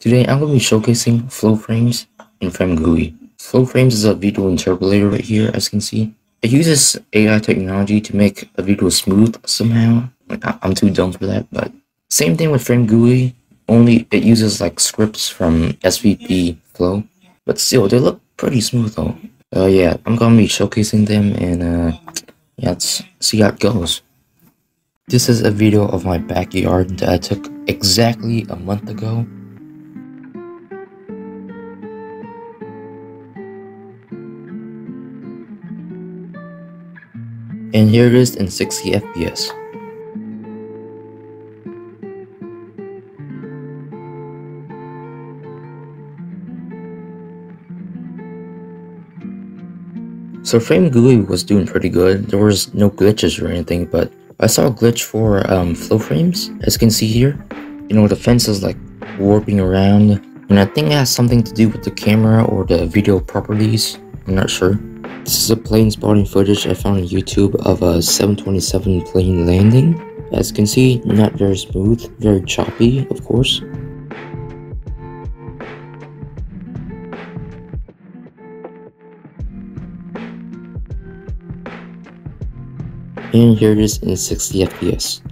Today I'm going to be showcasing Flowframes and FrameGUI. Flowframes is a video interpolator right here, as you can see. It uses AI technology to make a video smooth somehow. I'm too dumb for that, but same thing with FrameGUI, only it uses like scripts from SVP Flow, but still they look pretty smooth though. Yeah, I'm gonna be showcasing them and yeah, let's see how it goes. This is a video of my backyard that I took exactly a month ago. And here it is in 60 FPS. So FrameGUI was doing pretty good. There was no glitches or anything, but I saw a glitch for Flowframes, as you can see here. You know, the fence is like warping around, and I think it has something to do with the camera or the video properties. I'm not sure. This is a plane spotting footage I found on YouTube of a 727 plane landing. As you can see, not very smooth, very choppy, of course. And here it is in 60 FPS.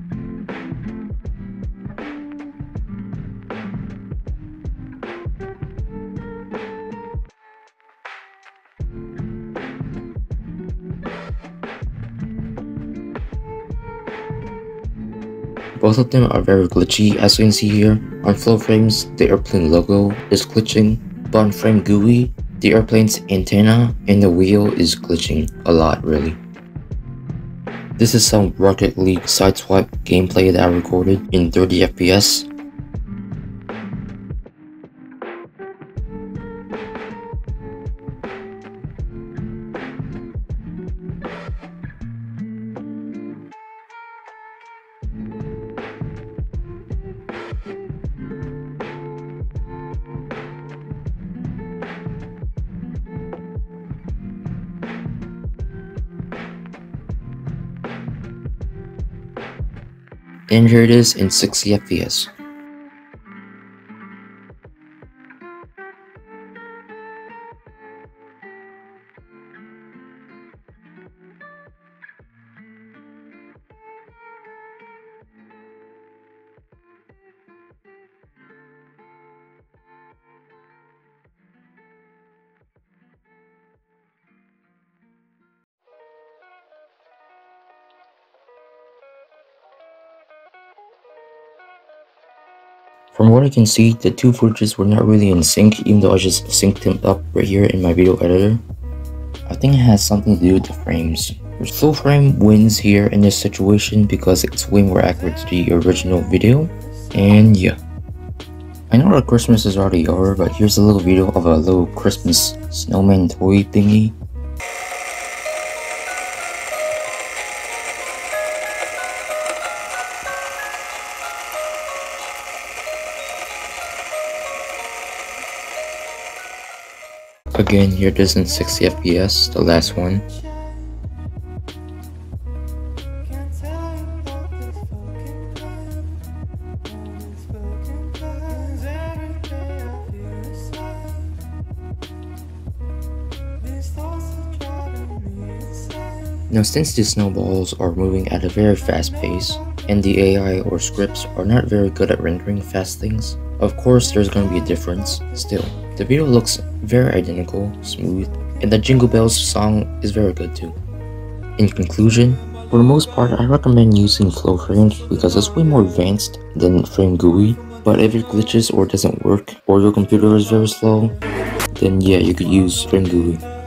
Both of them are very glitchy, as you can see here. On Flowframes, the airplane logo is glitching, but on FrameGUI, the airplane's antenna and the wheel is glitching a lot, really. This is some Rocket League sideswipe gameplay that I recorded in 30 FPS. And here it is in 60 FPS. From what I can see, the two footages were not really in sync, even though I just synced them up right here in my video editor. I think it has something to do with the frames. Flowframe wins here in this situation because it's way more accurate to the original video, and yeah. I know that Christmas is already over, but here's a little video of a little Christmas snowman toy thingy. Again, here it is in 60 FPS, the last one. Now, since the snowballs are moving at a very fast pace, and the AI or scripts are not very good at rendering fast things, of course there's going to be a difference. Still, the video looks very identical, smooth, and the Jingle Bells song is very good too. In conclusion, for the most part I recommend using Flowframes because it's way more advanced than FrameGUI, but if it glitches or doesn't work, or your computer is very slow, then yeah, you could use FrameGUI.